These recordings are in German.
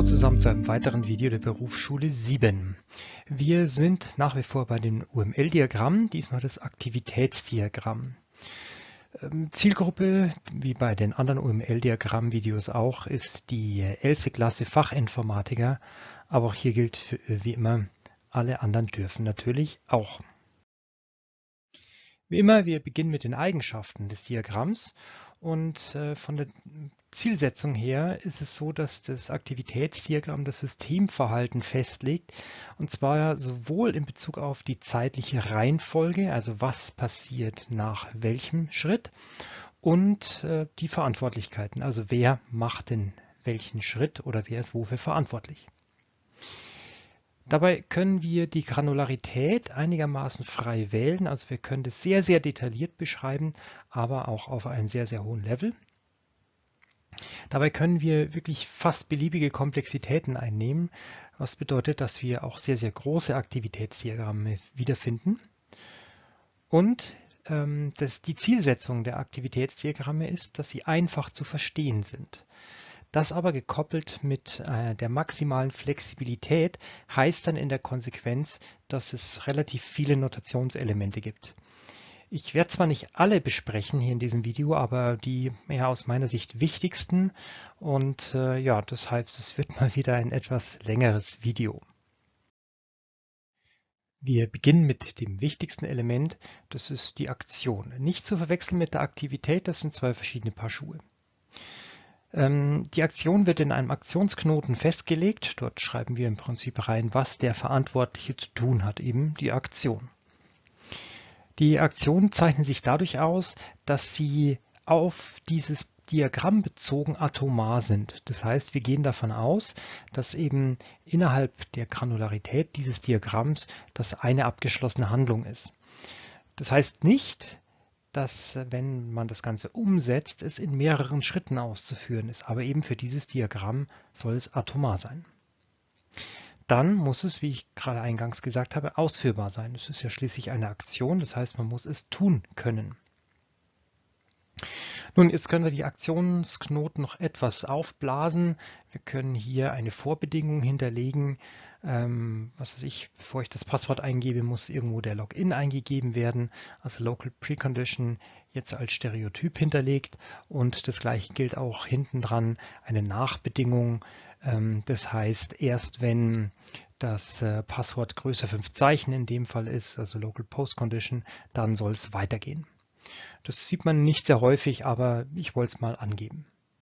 zusammen zu einem weiteren Video der Berufsschule 7. Wir sind nach wie vor bei den UML-Diagrammen, diesmal das Aktivitätsdiagramm. Zielgruppe, wie bei den anderen UML-Diagramm-Videos auch, ist die 11. Klasse Fachinformatiker, aber auch hier gilt wie immer, alle anderen dürfen natürlich auch. Wie immer, wir beginnen mit den Eigenschaften des Diagramms und von der Zielsetzung her ist es so, dass das Aktivitätsdiagramm das Systemverhalten festlegt, und zwar sowohl in Bezug auf die zeitliche Reihenfolge, also was passiert nach welchem Schritt, und die Verantwortlichkeiten, also wer macht denn welchen Schritt oder wer ist wofür verantwortlich. Dabei können wir die Granularität einigermaßen frei wählen, also wir können das sehr, sehr detailliert beschreiben, aber auch auf einem sehr, sehr hohen Level. Dabei können wir wirklich fast beliebige Komplexitäten einnehmen, was bedeutet, dass wir auch sehr, sehr große Aktivitätsdiagramme wiederfinden. Und die Zielsetzung der Aktivitätsdiagramme ist, dass sie einfach zu verstehen sind. Das aber gekoppelt mit der maximalen Flexibilität heißt dann in der Konsequenz, dass es relativ viele Notationselemente gibt. Ich werde zwar nicht alle besprechen hier in diesem Video, aber die aus meiner Sicht wichtigsten, und ja, das heißt, es wird mal wieder ein etwas längeres Video. Wir beginnen mit dem wichtigsten Element, das ist die Aktion. Nicht zu verwechseln mit der Aktivität, das sind zwei verschiedene Paar Schuhe. Die Aktion wird in einem Aktionsknoten festgelegt. Dort schreiben wir im Prinzip rein, was der Verantwortliche zu tun hat, eben die Aktion. Die Aktionen zeichnen sich dadurch aus, dass sie auf dieses Diagramm bezogen atomar sind. Das heißt, wir gehen davon aus, dass eben innerhalb der Granularität dieses Diagramms das eine abgeschlossene Handlung ist. Das heißt nicht, dass, wenn man das Ganze umsetzt, es in mehreren Schritten auszuführen ist. Aber eben für dieses Diagramm soll es atomar sein. Dann muss es, wie ich gerade eingangs gesagt habe, ausführbar sein. Es ist ja schließlich eine Aktion, das heißt, man muss es tun können. Nun, jetzt können wir die Aktionsknoten noch etwas aufblasen. Wir können hier eine Vorbedingung hinterlegen. Was weiß ich, bevor ich das Passwort eingebe, muss irgendwo der Login eingegeben werden. Also Local Precondition jetzt als Stereotyp hinterlegt. Und das gleiche gilt auch hinten dran, eine Nachbedingung. Das heißt, erst wenn das Passwort größer 5 Zeichen in dem Fall ist, also Local Post Condition, dann soll es weitergehen. Das sieht man nicht sehr häufig, aber ich wollte es mal angeben.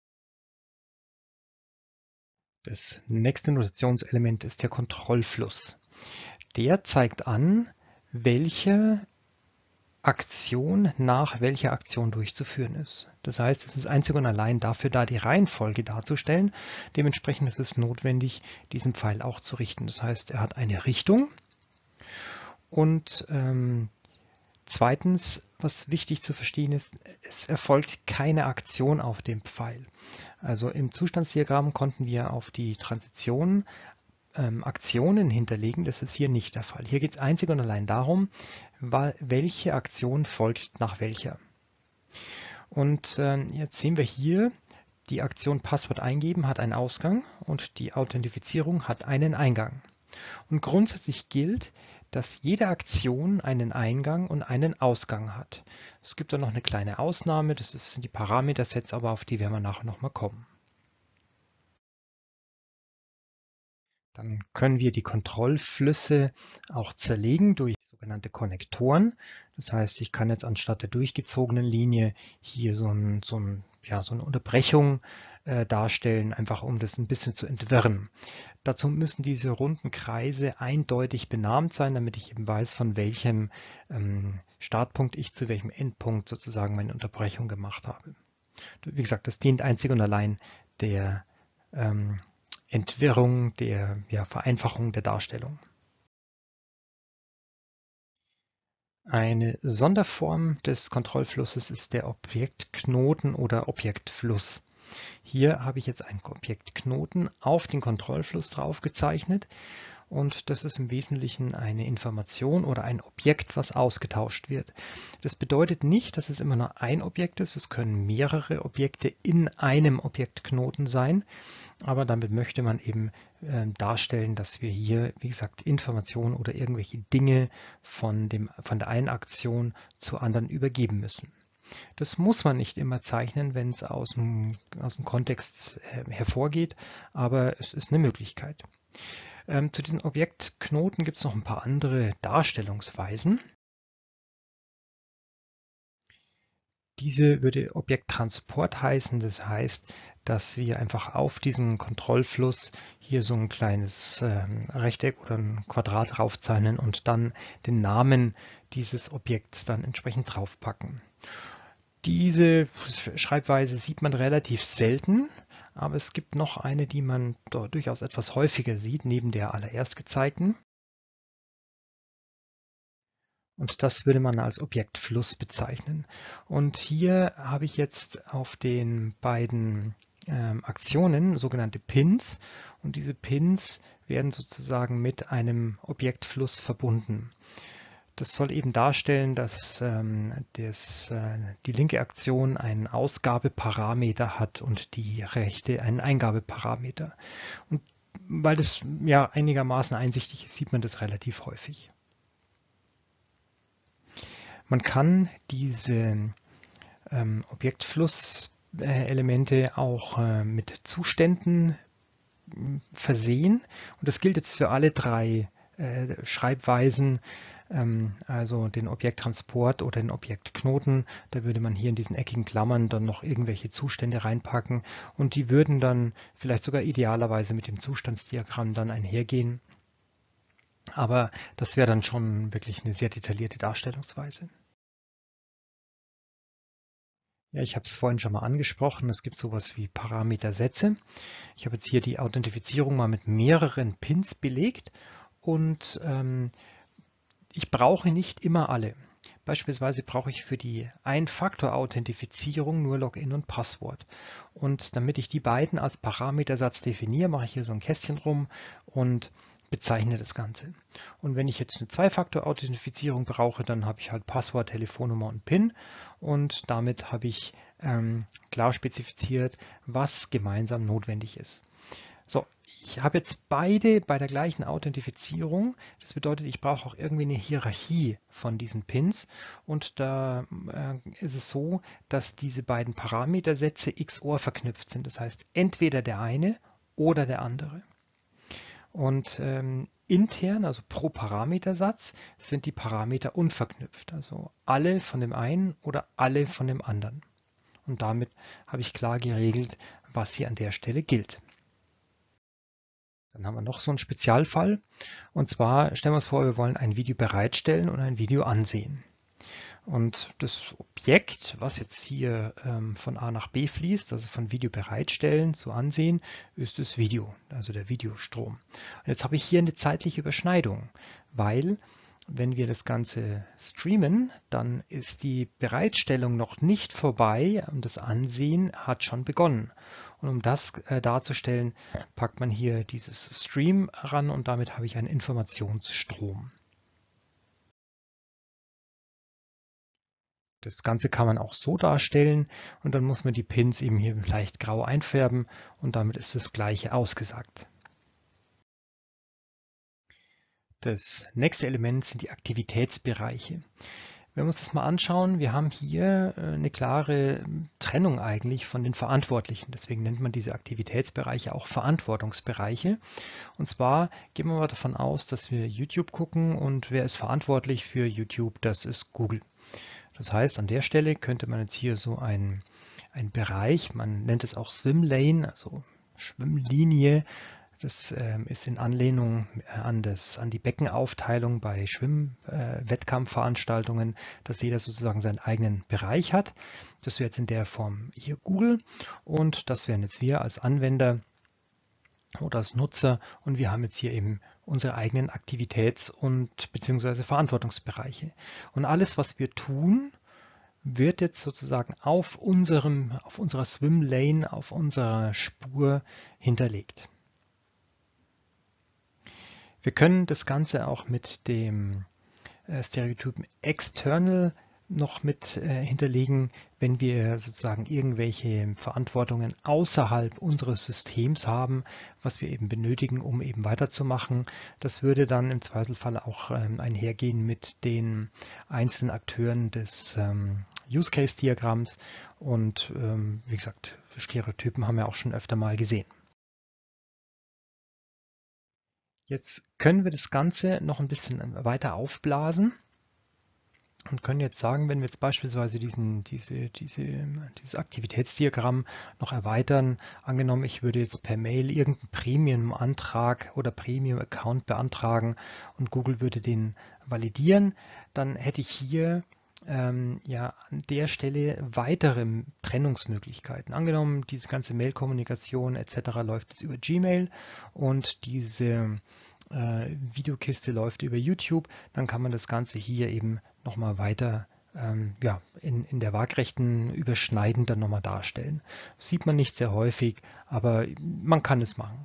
Das nächste Notationselement ist der Kontrollfluss. Der zeigt an, welche Aktion nach welcher Aktion durchzuführen ist. Das heißt, es ist einzig und allein dafür da, die Reihenfolge darzustellen. Dementsprechend ist es notwendig, diesen Pfeil auch zu richten. Das heißt, er hat eine Richtung und zweitens, was wichtig zu verstehen ist, es erfolgt keine Aktion auf dem Pfeil. Also im Zustandsdiagramm konnten wir auf die Transition Aktionen hinterlegen, das ist hier nicht der Fall. Hier geht es einzig und allein darum, welche Aktion folgt nach welcher. Und jetzt sehen wir hier, die Aktion Passwort eingeben hat einen Ausgang und die Authentifizierung hat einen Eingang. Und grundsätzlich gilt, dass jede Aktion einen Eingang und einen Ausgang hat. Es gibt dann noch eine kleine Ausnahme, das sind die Parametersets, aber auf die werden wir nachher nochmal kommen. Dann können wir die Kontrollflüsse auch zerlegen durch sogenannte Konnektoren. Das heißt, ich kann jetzt anstatt der durchgezogenen Linie hier so eine Unterbrechung darstellen, einfach um das ein bisschen zu entwirren. Dazu müssen diese runden Kreise eindeutig benannt sein, damit ich eben weiß, von welchem Startpunkt ich zu welchem Endpunkt sozusagen meine Unterbrechung gemacht habe. Wie gesagt, das dient einzig und allein der Entwirrung, der Vereinfachung der Darstellung. Eine Sonderform des Kontrollflusses ist der Objektknoten oder Objektfluss. Hier habe ich jetzt einen Objektknoten auf den Kontrollfluss drauf gezeichnet und das ist im Wesentlichen eine Information oder ein Objekt, was ausgetauscht wird. Das bedeutet nicht, dass es immer nur ein Objekt ist, es können mehrere Objekte in einem Objektknoten sein, aber damit möchte man eben darstellen, dass wir hier, wie gesagt, Informationen oder irgendwelche Dinge von der einen Aktion zur anderen übergeben müssen. Das muss man nicht immer zeichnen, wenn es aus dem Kontext hervorgeht, aber es ist eine Möglichkeit. Zu diesen Objektknoten gibt es noch ein paar andere Darstellungsweisen. Diese würde Objekttransport heißen. Das heißt, dass wir einfach auf diesen Kontrollfluss hier so ein kleines Rechteck oder ein Quadrat draufzeichnen und dann den Namen dieses Objekts dann entsprechend draufpacken. Diese Schreibweise sieht man relativ selten, aber es gibt noch eine, die man durchaus etwas häufiger sieht, neben der allererst gezeigten. Und das würde man als Objektfluss bezeichnen. Und hier habe ich jetzt auf den beiden Aktionen sogenannte Pins. Und diese Pins werden sozusagen mit einem Objektfluss verbunden. Das soll eben darstellen, dass die linke Aktion einen Ausgabeparameter hat und die rechte einen Eingabeparameter. Und weil das ja einigermaßen einsichtig ist, sieht man das relativ häufig. Man kann diese Objektflusselemente auch mit Zuständen versehen. Und das gilt jetzt für alle drei Schreibweisen, also den Objekttransport oder den Objektknoten. Da würde man hier in diesen eckigen Klammern dann noch irgendwelche Zustände reinpacken und die würden dann vielleicht sogar idealerweise mit dem Zustandsdiagramm dann einhergehen. Aber das wäre dann schon wirklich eine sehr detaillierte Darstellungsweise. Ja, ich habe es vorhin schon mal angesprochen, es gibt sowas wie Parametersätze. Ich habe jetzt hier die Authentifizierung mal mit mehreren Pins belegt und ich brauche nicht immer alle. Beispielsweise brauche ich für die Ein-Faktor-Authentifizierung nur Login und Passwort. Und damit ich die beiden als Parametersatz definiere, mache ich hier so ein Kästchen rum und bezeichne das Ganze. Und wenn ich jetzt eine Zwei-Faktor-Authentifizierung brauche, dann habe ich halt Passwort, Telefonnummer und PIN und damit habe ich klar spezifiziert, was gemeinsam notwendig ist. So, ich habe jetzt beide bei der gleichen Authentifizierung. Das bedeutet, ich brauche auch irgendwie eine Hierarchie von diesen Pins. Und da ist es so, dass diese beiden Parametersätze XOR verknüpft sind. Das heißt, entweder der eine oder der andere. Und intern, also pro Parametersatz, sind die Parameter unverknüpft. Also alle von dem einen oder alle von dem anderen. Und damit habe ich klar geregelt, was hier an der Stelle gilt. Dann haben wir noch so einen Spezialfall. Und zwar stellen wir uns vor, wir wollen ein Video bereitstellen und ein Video ansehen. Und das Objekt, was jetzt hier von A nach B fließt, also von Video bereitstellen zu ansehen, ist das Video, also der Videostrom. Und jetzt habe ich hier eine zeitliche Überschneidung, weil wenn wir das Ganze streamen, dann ist die Bereitstellung noch nicht vorbei und das Ansehen hat schon begonnen. Und um das darzustellen, packt man hier dieses Stream ran und damit habe ich einen Informationsstrom. Das Ganze kann man auch so darstellen und dann muss man die Pins eben hier leicht grau einfärben und damit ist das Gleiche ausgesagt. Das nächste Element sind die Aktivitätsbereiche. Wenn wir uns das mal anschauen, wir haben hier eine klare Trennung eigentlich von den Verantwortlichen. Deswegen nennt man diese Aktivitätsbereiche auch Verantwortungsbereiche. Und zwar gehen wir mal davon aus, dass wir YouTube gucken und wer ist verantwortlich für YouTube? Das ist Google. Das heißt, an der Stelle könnte man jetzt hier so einen Bereich, man nennt es auch Swim Lane, also Schwimmlinie. Das ist in Anlehnung an die Beckenaufteilung bei Schwimm-Wettkampfveranstaltungen, dass jeder sozusagen seinen eigenen Bereich hat. Das wäre jetzt in der Form hier Google und das wären jetzt wir als Anwender oder als Nutzer und wir haben jetzt hier eben unsere eigenen Aktivitäts- und beziehungsweise Verantwortungsbereiche. Und alles, was wir tun, wird jetzt sozusagen auf unserer Swim Lane, auf unserer Spur hinterlegt. Wir können das Ganze auch mit dem Stereotypen External noch mit hinterlegen, wenn wir sozusagen irgendwelche Verantwortungen außerhalb unseres Systems haben, was wir eben benötigen, um eben weiterzumachen. Das würde dann im Zweifelsfall auch einhergehen mit den einzelnen Akteuren des Use-Case-Diagramms und wie gesagt, Stereotypen haben wir auch schon öfter mal gesehen. Jetzt können wir das Ganze noch ein bisschen weiter aufblasen und können jetzt sagen, wenn wir jetzt beispielsweise dieses Aktivitätsdiagramm noch erweitern, angenommen, ich würde jetzt per Mail irgendeinen Premium-Antrag oder Premium-Account beantragen und Google würde den validieren, dann hätte ich hier ja an der Stelle weitere Trennungsmöglichkeiten. Angenommen, diese ganze Mail-Kommunikation etc. läuft jetzt über Gmail und diese Videokiste läuft über YouTube, dann kann man das Ganze hier eben nochmal weiter ja, in der waagrechten Überschneiden dann nochmal darstellen. Das sieht man nicht sehr häufig, aber man kann es machen.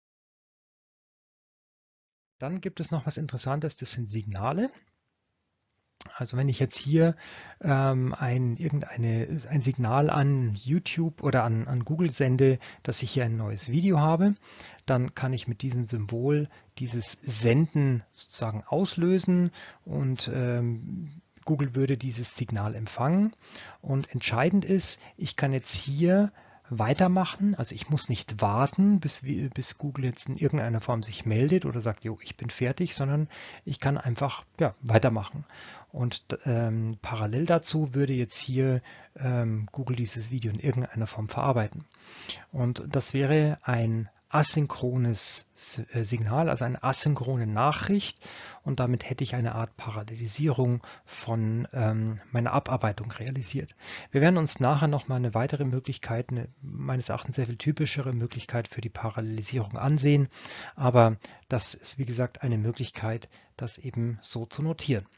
Dann gibt es noch was Interessantes, das sind Signale. Also wenn ich jetzt hier ein Signal an YouTube oder an Google sende, dass ich hier ein neues Video habe, dann kann ich mit diesem Symbol dieses Senden sozusagen auslösen und Google würde dieses Signal empfangen. Und entscheidend ist, ich kann jetzt hier weitermachen. Also ich muss nicht warten, bis Google jetzt in irgendeiner Form sich meldet oder sagt, jo, ich bin fertig, sondern ich kann einfach ja, weitermachen. Und parallel dazu würde jetzt hier Google dieses Video in irgendeiner Form verarbeiten. Und das wäre ein asynchrones Signal, also eine asynchrone Nachricht. Und damit hätte ich eine Art Parallelisierung von meiner Abarbeitung realisiert. Wir werden uns nachher nochmal eine weitere Möglichkeit, eine meines Erachtens sehr viel typischere Möglichkeit für die Parallelisierung ansehen. Aber das ist, wie gesagt, eine Möglichkeit, das eben so zu notieren.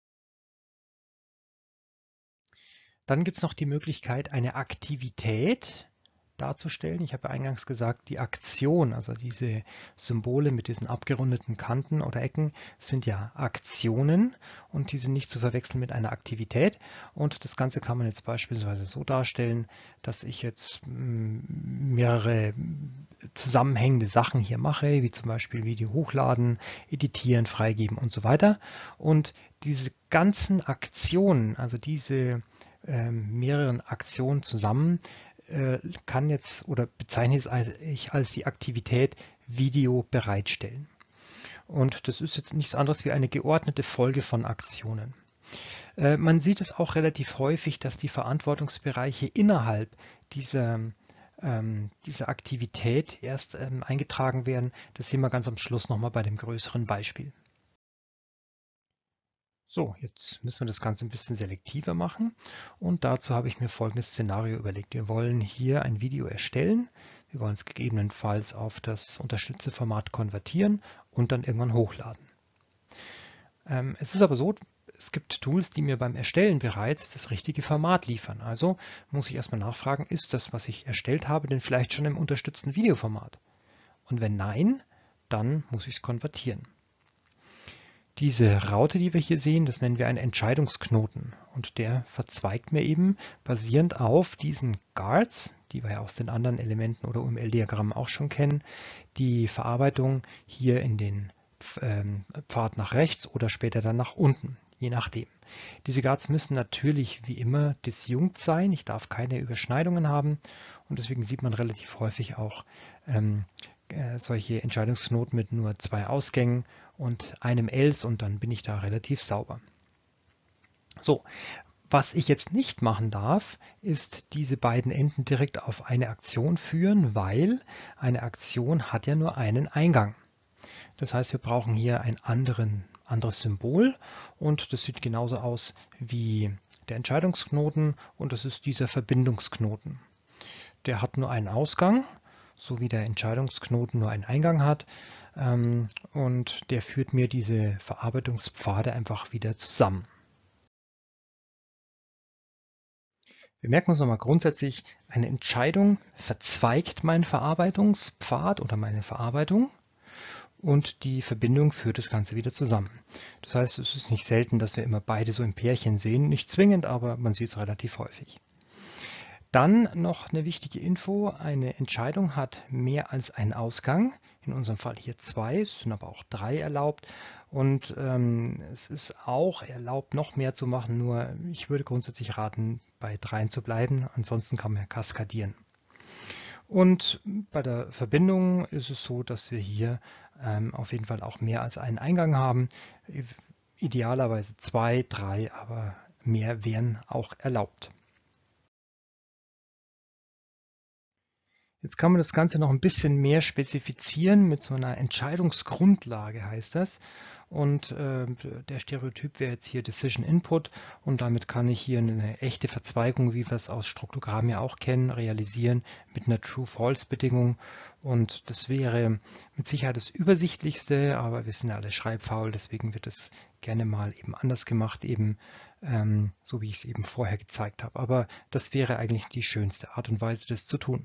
Dann gibt es noch die Möglichkeit, eine Aktivität darzustellen. Ich habe ja eingangs gesagt, die Aktion, also diese Symbole mit diesen abgerundeten Kanten oder Ecken, sind ja Aktionen und die sind nicht zu verwechseln mit einer Aktivität. Und das Ganze kann man jetzt beispielsweise so darstellen, dass ich jetzt mehrere zusammenhängende Sachen hier mache, wie zum Beispiel Video hochladen, editieren, freigeben und so weiter. Und diese ganzen Aktionen, also diese mehreren Aktionen zusammen, kann jetzt oder bezeichne ich als die Aktivität Video bereitstellen. Und das ist jetzt nichts anderes wie eine geordnete Folge von Aktionen. Man sieht es auch relativ häufig, dass die Verantwortungsbereiche innerhalb dieser Aktivität erst eingetragen werden. Das sehen wir ganz am Schluss nochmal bei dem größeren Beispiel. So, jetzt müssen wir das Ganze ein bisschen selektiver machen und dazu habe ich mir folgendes Szenario überlegt. Wir wollen hier ein Video erstellen, wir wollen es gegebenenfalls auf das Unterstützeformat konvertieren und dann irgendwann hochladen. Es ist aber so, es gibt Tools, die mir beim Erstellen bereits das richtige Format liefern. Also muss ich erstmal nachfragen, ist das, was ich erstellt habe, denn vielleicht schon im unterstützten Videoformat? Und wenn nein, dann muss ich es konvertieren. Diese Raute, die wir hier sehen, das nennen wir einen Entscheidungsknoten und der verzweigt mir eben basierend auf diesen Guards, die wir ja aus den anderen Elementen oder UML-Diagrammen auch schon kennen, die Verarbeitung hier in den Pfad nach rechts oder später dann nach unten, je nachdem. Diese Guards müssen natürlich wie immer disjunkt sein, ich darf keine Überschneidungen haben und deswegen sieht man relativ häufig auch solche Entscheidungsknoten mit nur 2 Ausgängen und einem Else und dann bin ich da relativ sauber. So, was ich jetzt nicht machen darf, ist diese beiden Enden direkt auf eine Aktion führen, weil eine Aktion hat ja nur einen Eingang. Das heißt, wir brauchen hier ein anderes Symbol und das sieht genauso aus wie der Entscheidungsknoten und das ist dieser Verbindungsknoten. Der hat nur einen Ausgang, so wie der Entscheidungsknoten nur einen Eingang hat und der führt mir diese Verarbeitungspfade einfach wieder zusammen. Wir merken uns nochmal grundsätzlich, eine Entscheidung verzweigt meinen Verarbeitungspfad oder meine Verarbeitung und die Verbindung führt das Ganze wieder zusammen. Das heißt, es ist nicht selten, dass wir immer beide so im Pärchen sehen. Nicht zwingend, aber man sieht es relativ häufig. Dann noch eine wichtige Info, eine Entscheidung hat mehr als einen Ausgang, in unserem Fall hier 2, es sind aber auch 3 erlaubt und es ist auch erlaubt, noch mehr zu machen, nur ich würde grundsätzlich raten, bei 3 zu bleiben, ansonsten kann man ja kaskadieren. Und bei der Verbindung ist es so, dass wir hier auf jeden Fall auch mehr als einen Eingang haben, idealerweise 2, 3, aber mehr wären auch erlaubt. Jetzt kann man das Ganze noch ein bisschen mehr spezifizieren mit so einer Entscheidungsgrundlage, heißt das. Und der Stereotyp wäre jetzt hier Decision Input und damit kann ich hier eine echte Verzweigung, wie wir es aus Struktogramm ja auch kennen, realisieren mit einer True-False-Bedingung. Und das wäre mit Sicherheit das Übersichtlichste, aber wir sind ja alle schreibfaul, deswegen wird es gerne mal eben anders gemacht, eben so wie ich es eben vorher gezeigt habe. Aber das wäre eigentlich die schönste Art und Weise, das zu tun.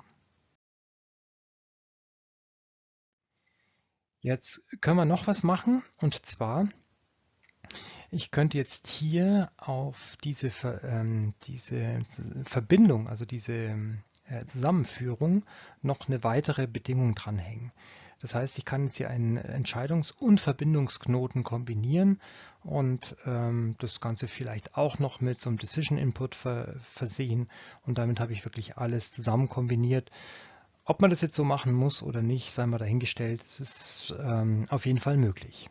Jetzt können wir noch was machen und zwar, ich könnte jetzt hier auf diese Verbindung, also diese Zusammenführung, noch eine weitere Bedingung dranhängen. Das heißt, ich kann jetzt hier einen Entscheidungs- und Verbindungsknoten kombinieren und das Ganze vielleicht auch noch mit so einem Decision Input versehen und damit habe ich wirklich alles zusammen kombiniert. Ob man das jetzt so machen muss oder nicht, sei mal dahingestellt. Es ist auf jeden Fall möglich.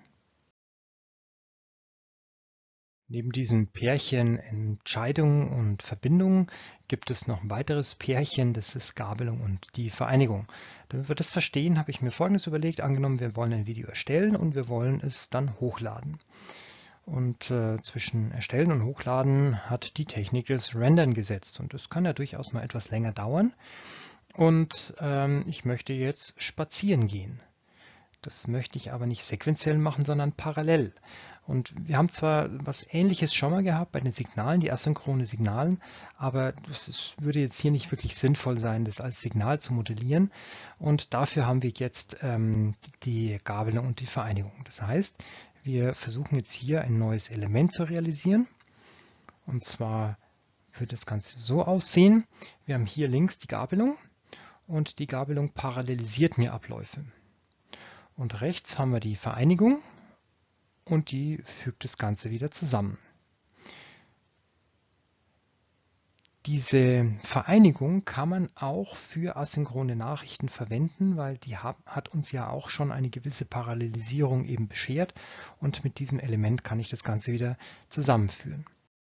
Neben diesem Pärchen Entscheidung und Verbindung gibt es noch ein weiteres Pärchen, das ist Gabelung und die Vereinigung. Damit wir das verstehen, habe ich mir Folgendes überlegt. Angenommen, wir wollen ein Video erstellen und wir wollen es dann hochladen. Und zwischen Erstellen und Hochladen hat die Technik des Rendern gesetzt. Und das kann ja durchaus mal etwas länger dauern. Und ich möchte jetzt spazieren gehen. Das möchte ich aber nicht sequenziell machen, sondern parallel. Und wir haben zwar was Ähnliches schon mal gehabt bei den Signalen, die asynchrone Signalen, aber würde jetzt hier nicht wirklich sinnvoll sein, das als Signal zu modellieren. Und dafür haben wir jetzt die Gabelung und die Vereinigung. Das heißt, wir versuchen jetzt hier ein neues Element zu realisieren. Und zwar wird das Ganze so aussehen. Wir haben hier links die Gabelung und die Gabelung parallelisiert mir Abläufe. Und rechts haben wir die Vereinigung und die fügt das Ganze wieder zusammen. Diese Vereinigung kann man auch für asynchrone Nachrichten verwenden, weil die hat uns ja auch schon eine gewisse Parallelisierung eben beschert und mit diesem Element kann ich das Ganze wieder zusammenführen.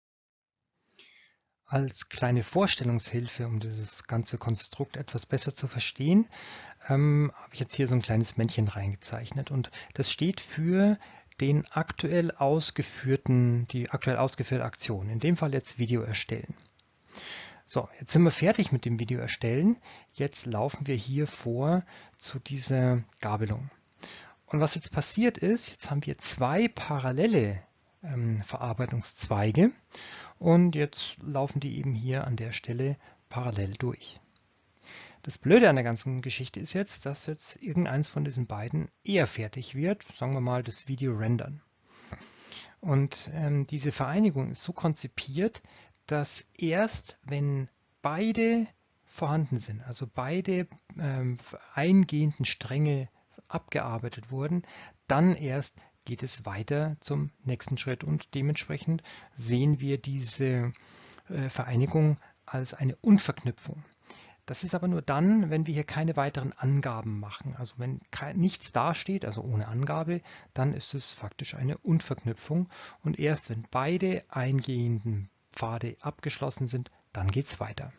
Als kleine Vorstellungshilfe, um dieses ganze Konstrukt etwas besser zu verstehen, habe ich jetzt hier so ein kleines Männchen reingezeichnet und das steht für die aktuell ausgeführte Aktion, in dem Fall jetzt Video erstellen. So, jetzt sind wir fertig mit dem Video erstellen. Jetzt laufen wir hier vor zu dieser Gabelung. Und was jetzt passiert ist, jetzt haben wir zwei parallele Verarbeitungszweige und jetzt laufen die eben hier an der Stelle parallel durch. Das Blöde an der ganzen Geschichte ist jetzt, dass jetzt irgendeins von diesen beiden eher fertig wird, sagen wir mal das Video rendern. Und diese Vereinigung ist so konzipiert, dass erst wenn beide vorhanden sind, also beide eingehenden Stränge abgearbeitet wurden, dann erst geht es weiter zum nächsten Schritt und dementsprechend sehen wir diese Vereinigung als eine Unverknüpfung. Das ist aber nur dann, wenn wir hier keine weiteren Angaben machen. Also wenn nichts dasteht, also ohne Angabe, dann ist es faktisch eine Unverknüpfung und erst wenn beide eingehenden Pfade abgeschlossen sind, dann geht es weiter.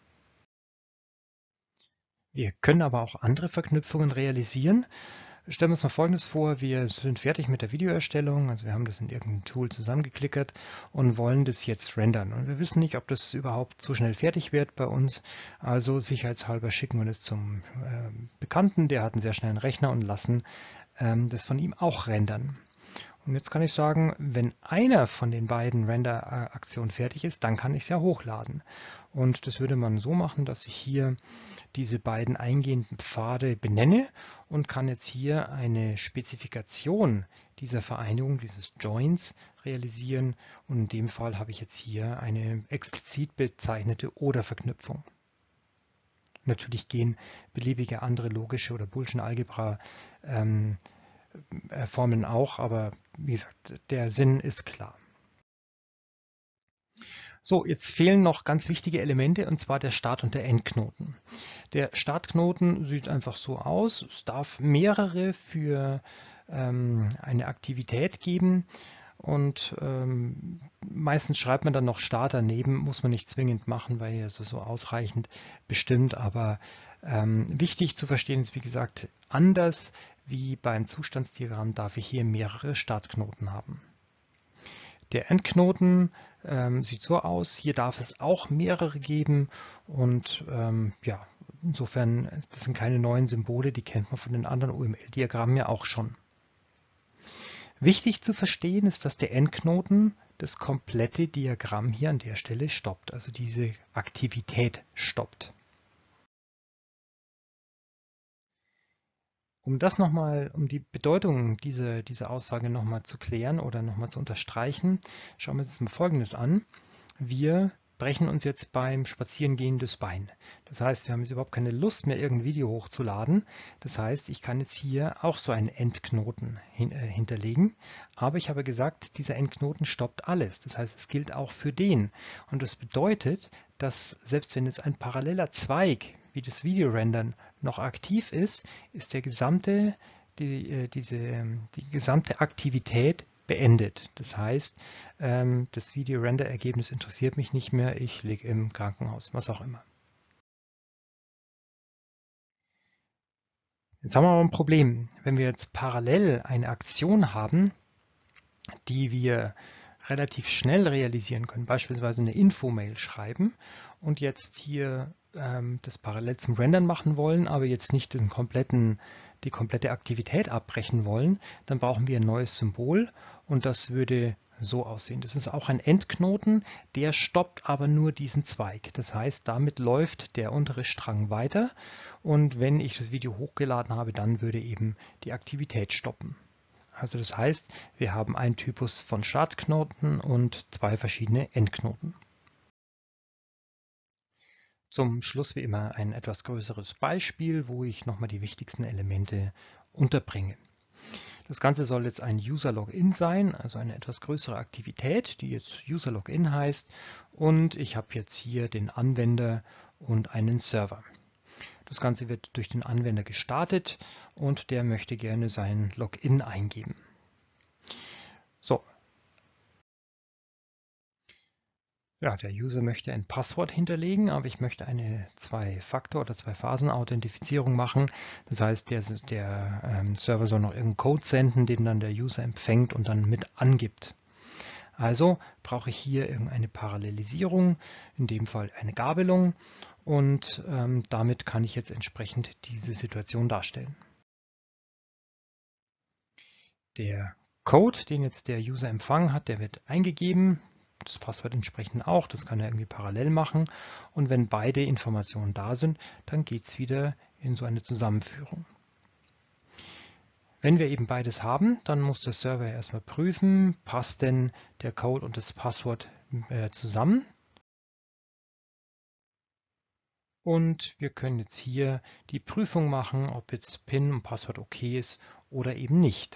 Wir können aber auch andere Verknüpfungen realisieren. Stellen wir uns mal Folgendes vor, wir sind fertig mit der Videoerstellung, also wir haben das in irgendeinem Tool zusammengeklickert und wollen das jetzt rendern. Und wir wissen nicht, ob das überhaupt so schnell fertig wird bei uns, also sicherheitshalber schicken wir das zum Bekannten, der hat einen sehr schnellen Rechner und lassen das von ihm auch rendern. Und jetzt kann ich sagen, wenn einer von den beiden Render-Aktionen fertig ist, dann kann ich es ja hochladen. Und das würde man so machen, dass ich hier diese beiden eingehenden Pfade benenne und kann jetzt hier eine Spezifikation dieser Vereinigung, dieses Joins, realisieren. Und in dem Fall habe ich jetzt hier eine explizit bezeichnete Oder-Verknüpfung. Natürlich gehen beliebige andere logische oder Boolean Algebra Formeln auch, aber wie gesagt, der Sinn ist klar. So, jetzt fehlen noch ganz wichtige Elemente, und zwar der Start- und der Endknoten. Der Startknoten sieht einfach so aus. Es darf mehrere für eine Aktivität geben. Und meistens schreibt man dann noch Start daneben, muss man nicht zwingend machen, weil es so ausreichend bestimmt. Aber wichtig zu verstehen ist, wie gesagt, anders wie beim Zustandsdiagramm darf ich hier mehrere Startknoten haben. Der Endknoten sieht so aus. Hier darf es auch mehrere geben. Und ja, insofern, das sind keine neuen Symbole, die kennt man von den anderen UML-Diagrammen ja auch schon. Wichtig zu verstehen ist, dass der Endknoten das komplette Diagramm hier an der Stelle stoppt, also diese Aktivität stoppt. Um die Bedeutung dieser Aussage nochmal zu klären oder nochmal zu unterstreichen, schauen wir uns jetzt mal Folgendes an. Wir brechen uns jetzt beim Spazierengehen das Bein. Das heißt, wir haben jetzt überhaupt keine Lust mehr, irgendein Video hochzuladen. Das heißt, ich kann jetzt hier auch so einen Endknoten hinterlegen. Aber ich habe gesagt, dieser Endknoten stoppt alles. Das heißt, es gilt auch für den. Und das bedeutet, dass selbst wenn jetzt ein paralleler Zweig wie das Videorendern noch aktiv ist, ist die gesamte Aktivität beendet. Das heißt, das Video-Render-Ergebnis interessiert mich nicht mehr, ich liege im Krankenhaus, was auch immer. Jetzt haben wir aber ein Problem. Wenn wir jetzt parallel eine Aktion haben, die wir relativ schnell realisieren können, beispielsweise eine Info-Mail schreiben und jetzt hier das parallel zum Rendern machen wollen, aber jetzt nicht die komplette Aktivität abbrechen wollen, dann brauchen wir ein neues Symbol und das würde so aussehen. Das ist auch ein Endknoten, der stoppt aber nur diesen Zweig. Das heißt, damit läuft der untere Strang weiter und wenn ich das Video hochgeladen habe, dann würde eben die Aktivität stoppen. Also das heißt, wir haben einen Typus von Startknoten und zwei verschiedene Endknoten. Zum Schluss wie immer ein etwas größeres Beispiel, wo ich nochmal die wichtigsten Elemente unterbringe. Das Ganze soll jetzt ein User-Login sein, also eine etwas größere Aktivität, die jetzt User-Login heißt. Und ich habe jetzt hier den Anwender und einen Server. Das Ganze wird durch den Anwender gestartet und der möchte gerne sein Login eingeben. So. Ja, der User möchte ein Passwort hinterlegen, aber ich möchte eine Zwei-Faktor- oder Zwei-Phasen-Authentifizierung machen. Das heißt, der Server soll noch irgendeinen Code senden, den dann der User empfängt und dann mit angibt. Also brauche ich hier irgendeine Parallelisierung, in dem Fall eine Gabelung, und damit kann ich jetzt entsprechend diese Situation darstellen. Der Code, den jetzt der User empfangen hat, der wird eingegeben. Das Passwort entsprechend auch, das kann er irgendwie parallel machen. Und wenn beide Informationen da sind, dann geht es wieder in so eine Zusammenführung. Wenn wir eben beides haben, dann muss der Server erstmal prüfen, passt denn der Code und das Passwort zusammen. Und wir können jetzt hier die Prüfung machen, ob jetzt PIN und Passwort okay ist oder eben nicht.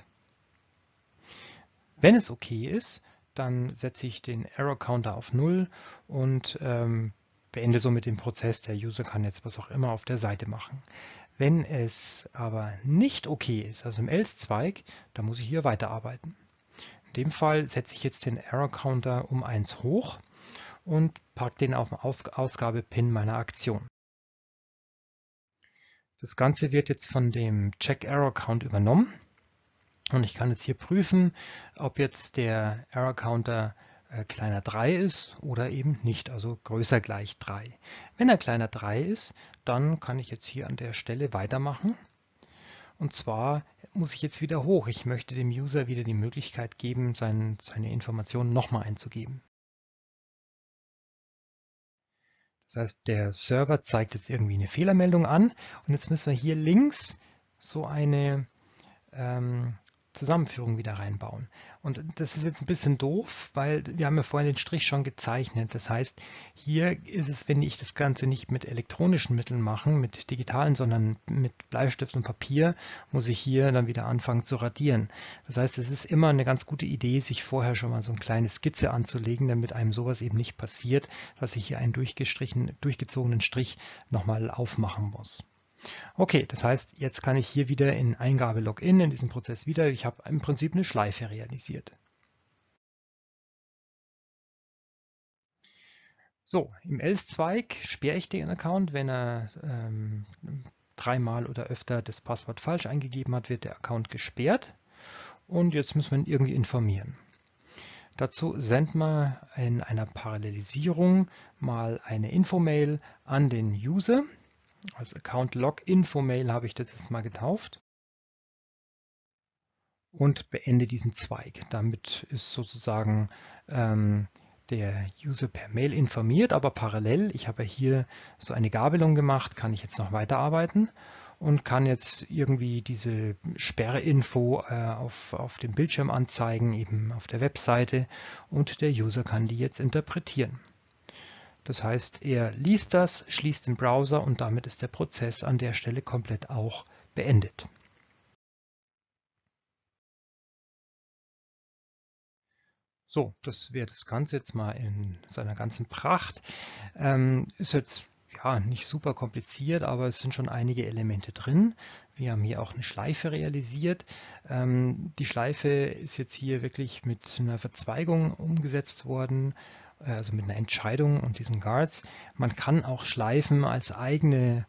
Wenn es okay ist, dann setze ich den Error Counter auf 0 und beende somit den Prozess. Der User kann jetzt was auch immer auf der Seite machen. Wenn es aber nicht okay ist, also im Else-Zweig, dann muss ich hier weiterarbeiten. In dem Fall setze ich jetzt den Error Counter um 1 hoch und packe den auf Ausgabe-Pin meiner Aktion. Das Ganze wird jetzt von dem Check-Error-Count übernommen. Und ich kann jetzt hier prüfen, ob jetzt der Error Counter kleiner 3 ist oder eben nicht, also größer gleich 3. Wenn er kleiner 3 ist, dann kann ich jetzt hier an der Stelle weitermachen. Und zwar muss ich jetzt wieder hoch. Ich möchte dem User wieder die Möglichkeit geben, seine Informationen nochmal einzugeben. Das heißt, der Server zeigt jetzt irgendwie eine Fehlermeldung an und jetzt müssen wir hier links so eine Zusammenführung wieder reinbauen. Und das ist jetzt ein bisschen doof, weil wir haben ja vorhin den Strich schon gezeichnet. Das heißt, hier ist es, wenn ich das Ganze nicht mit elektronischen Mitteln mache, mit digitalen, sondern mit Bleistift und Papier, muss ich hier dann wieder anfangen zu radieren. Das heißt, es ist immer eine ganz gute Idee, sich vorher schon mal so eine kleine Skizze anzulegen, damit einem sowas eben nicht passiert, dass ich hier einen durchgezogenen Strich nochmal aufmachen muss. Okay, das heißt, jetzt kann ich hier wieder in Eingabe-Login in diesem Prozess wieder, ich habe im Prinzip eine Schleife realisiert. So, im Else-Zweig sperre ich den Account, wenn er dreimal oder öfter das Passwort falsch eingegeben hat, wird der Account gesperrt und jetzt müssen wir ihn irgendwie informieren. Dazu senden wir in einer Parallelisierung mal eine Infomail an den User. Als Account Log-Info-Mail habe ich das jetzt mal getauft und beende diesen Zweig. Damit ist sozusagen der User per Mail informiert, aber parallel, ich habe hier so eine Gabelung gemacht, kann ich jetzt noch weiterarbeiten und kann jetzt irgendwie diese Sperrinfo auf dem Bildschirm anzeigen, eben auf der Webseite und der User kann die jetzt interpretieren. Das heißt, er liest das, schließt den Browser und damit ist der Prozess an der Stelle komplett auch beendet. So, das wäre das Ganze jetzt mal in seiner ganzen Pracht. Ist jetzt ja nicht super kompliziert, aber es sind schon einige Elemente drin. Wir haben hier auch eine Schleife realisiert. Die Schleife ist jetzt hier wirklich mit einer Verzweigung umgesetzt worden, also mit einer Entscheidung und diesen Guards. Man kann auch Schleifen als eigene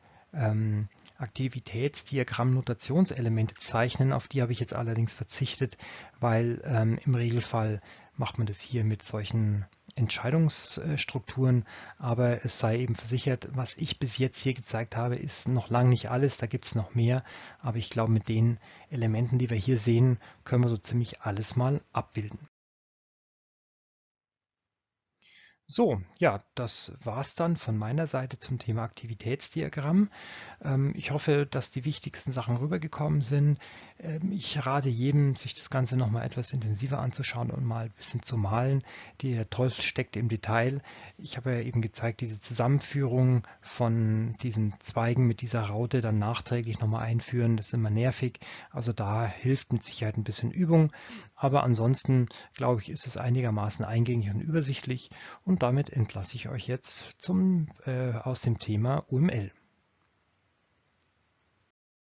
Aktivitätsdiagramm-Notationselemente zeichnen. Auf die habe ich jetzt allerdings verzichtet, weil im Regelfall macht man das hier mit solchen Entscheidungsstrukturen, aber es sei eben versichert, was ich bis jetzt hier gezeigt habe, ist noch lange nicht alles, da gibt es noch mehr, aber ich glaube, mit den Elementen, die wir hier sehen, können wir so ziemlich alles mal abbilden. So, ja, das war's dann von meiner Seite zum Thema Aktivitätsdiagramm. Ich hoffe, dass die wichtigsten Sachen rübergekommen sind. Ich rate jedem, sich das Ganze nochmal etwas intensiver anzuschauen und mal ein bisschen zu malen. Der Teufel steckt im Detail. Ich habe ja eben gezeigt, diese Zusammenführung von diesen Zweigen mit dieser Raute dann nachträglich nochmal einführen. Das ist immer nervig. Also da hilft mit Sicherheit ein bisschen Übung. Aber ansonsten, glaube ich, ist es einigermaßen eingängig und übersichtlich. Und damit entlasse ich euch jetzt aus dem Thema UML.